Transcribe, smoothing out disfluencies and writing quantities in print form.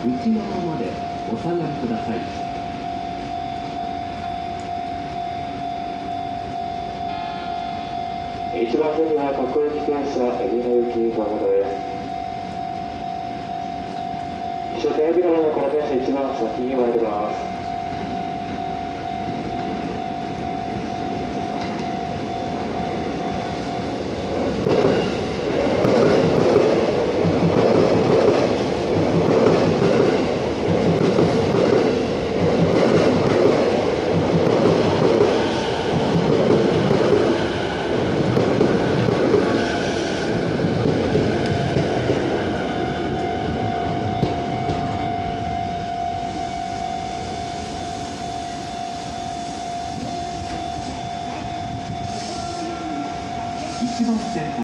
内側までお下がりください。 1番線には各駅停車海老名行き熊本です。終点海老名のこの電車一番先に参ります。 1番線